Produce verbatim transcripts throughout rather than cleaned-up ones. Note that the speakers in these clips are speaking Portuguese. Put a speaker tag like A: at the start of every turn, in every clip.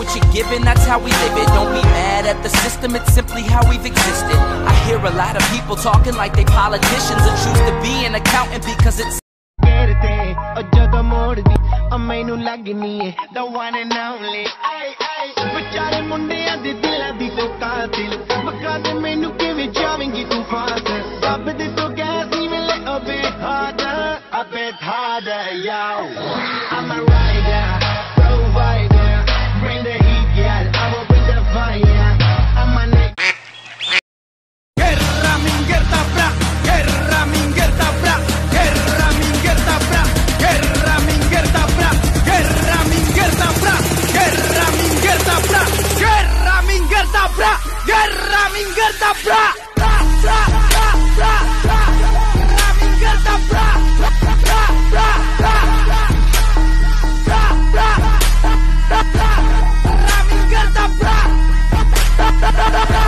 A: what you're given, that's how we live it. Don't be mad at the system, it's simply how we've existed. I hear a lot of people talking like they politicians and choose to be an accountant because it's
B: the one and only. बेचारे मुंडियां दे दिलां दी तो कातिल बका दे मैनू किवें जावेंगी तू फासल रब दे तो गैसी मिले अबे harder a bit harder yo I'm a rider provider bring the heat girl I will bring the fire I'm a neck Guerra mingerta bra Guerra mingerta bra Guerra mingerta bra Guerra mingerta bra Guerra mingerta bra Guerra mingerta bra Guerra mingerta bra Guerra mingerta bra bra bra bra bra bra Guerra mingerta bra bra bra bra bra bra bra bra Guerra mingerta bra bra bra bra bra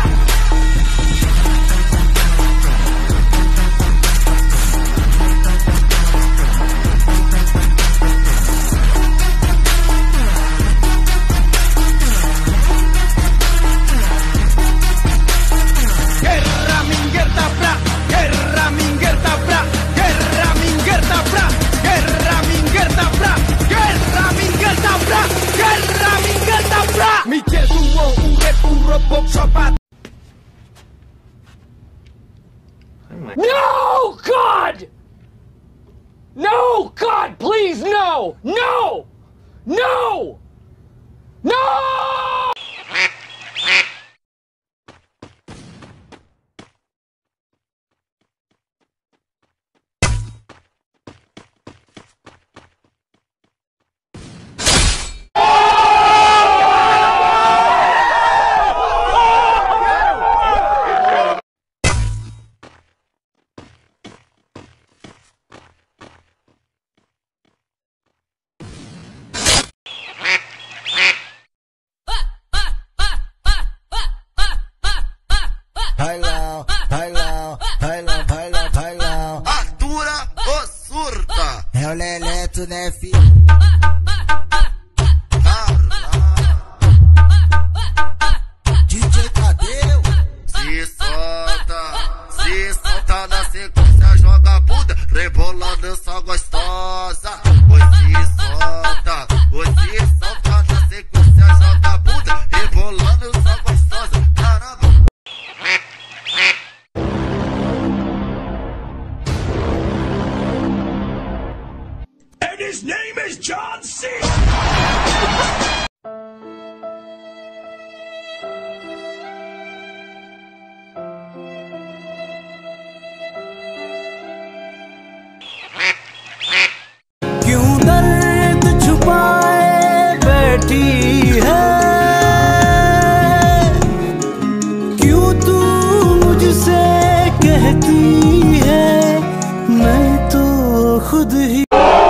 C: No, God! No, God, please, no! No! No! No!
D: Bailão, bailão, bailão, bailão, bailão.
E: Atura ou surta?
D: É o Leleto, né, filho? D J Tadeu.
E: Se solta, se solta na sequência, joga bunda, rebolando essa gostosa. Oi, se solta, oi, se solta na sequência, joga bunda, rebolando essa gostosa. Caramba.
B: And his name is John C.
F: क्यों दर्द छुपाए बैठी है क्यों तू मुझसे कहती है मैं तो खुद ही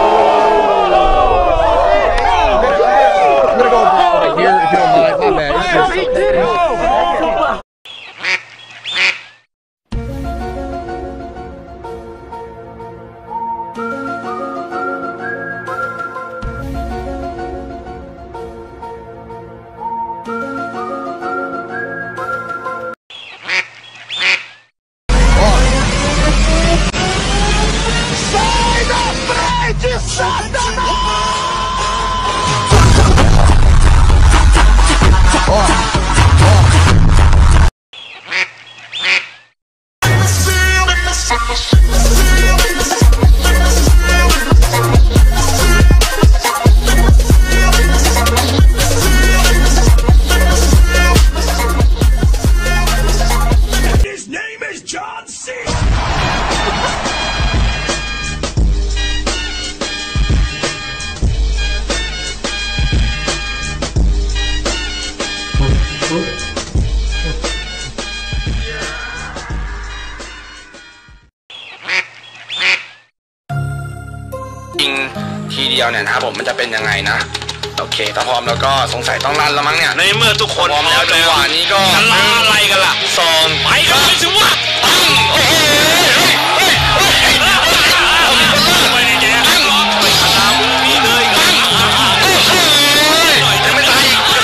G: ยิงทีเดียวเนี่ยนะครับผมมันจะเป็นยังไงนะโอเคถ้าพร้อมแล้วก็สงสัยต้องลั่นแล้วมั้งเนี่ยในเมื่อทุกคนพร้อมแล้วจังหวะนี้ก็อะไรกันล่ะสองไปกันเลยสิวะโอ้โหยังไม่ตายอีก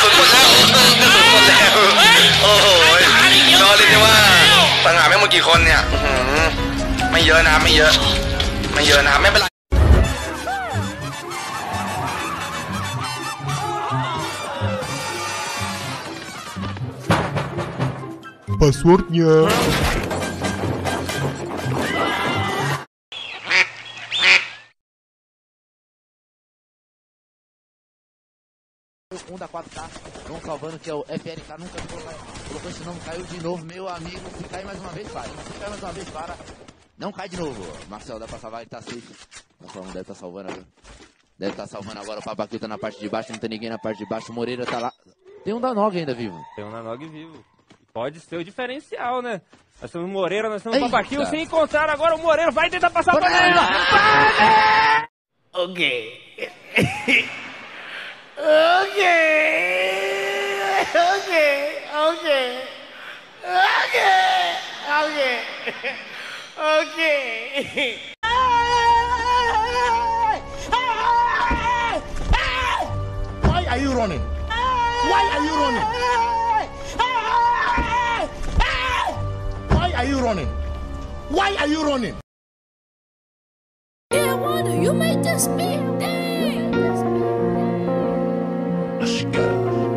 G: นะไม่เยอะไม่เยอะนะไม่เป็นไร
H: Passwordnya.
I: Um da quatro K, vão salvando que é o F L K, nunca colocou esse nome, caiu de novo, meu amigo, se cair mais uma vez, para, se cair mais uma vez, para, não cai de novo, Marcel, dá pra salvar, ele tá safe, não deve estar tá salvando agora, deve estar tá salvando agora, o Papaquil tá na parte de baixo, não tem ninguém na parte de baixo, o Moreira tá lá, tem um Danog ainda vivo.
J: Tem um Danog vivo, pode ser o diferencial, né? Nós temos o Moreira, nós temos o Papaquil, se encontrar agora o Moreira vai tentar passar pra ele. Ok. Ok. Ok. Ok. Ok. Ok. Ok.
B: Why are you running? Why are you running? Why are you running? Why are you running?
K: Yeah, wonder you made this be.
B: Let's go.